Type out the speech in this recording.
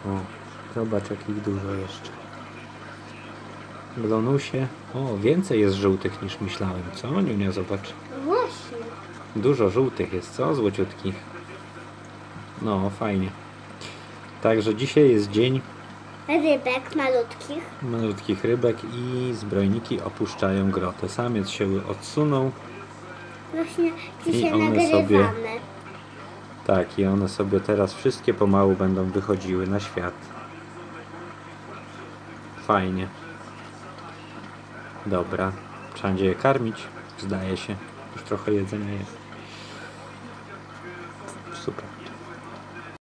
O, zobacz jak ich dużo jeszcze. Glonusie. O, więcej jest żółtych niż myślałem. Co, Niunia, zobacz. Właśnie. Dużo żółtych jest, co? Złociutkich. No, fajnie. Także dzisiaj jest dzień Rybek malutkich. malutkich rybek i zbrojniki opuszczają grotę. Samiec się odsunął. Właśnie I dzisiaj one nagrywamy. sobie- Tak, i one sobie teraz wszystkie pomału będą wychodziły na świat. Fajnie. Dobra. Trzeba będzie je karmić. Zdaje się. Już trochę jedzenia jest. Super.